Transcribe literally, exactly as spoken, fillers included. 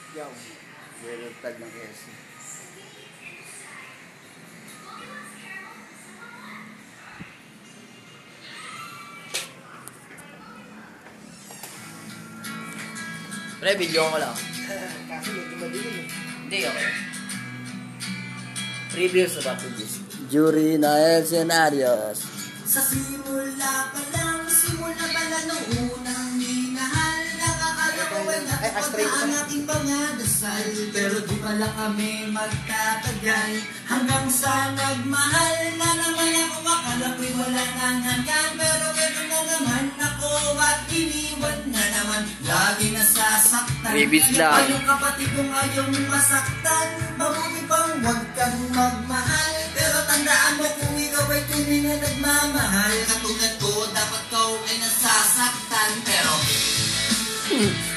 Yaw. Meron tag ng S. Pre, video ko lang. Kasi medyo madilim eh. Hindi, okay. Previews about this. Jhury na el scenarios. Sa simula pa lang, simula pa lang nung unang minahal. Nakakala ko ay natapot na ang ating pangadasal. Pero di pala kami magtatagal hanggang sa nagmahal na naman ako. Akala ko'y wala nang hanggan, pero ito na naman ako at iniwan na naman. Lagi nasasaktan. Bibis lang. Kaya yung kapatid kong ayaw masaktan, mabuti pang huwag kang magmahal. Pero tandaan mo kung ikaw ay tunay na nagmamahal. Katulad ko, dapat ko ay nasasaktan. Pero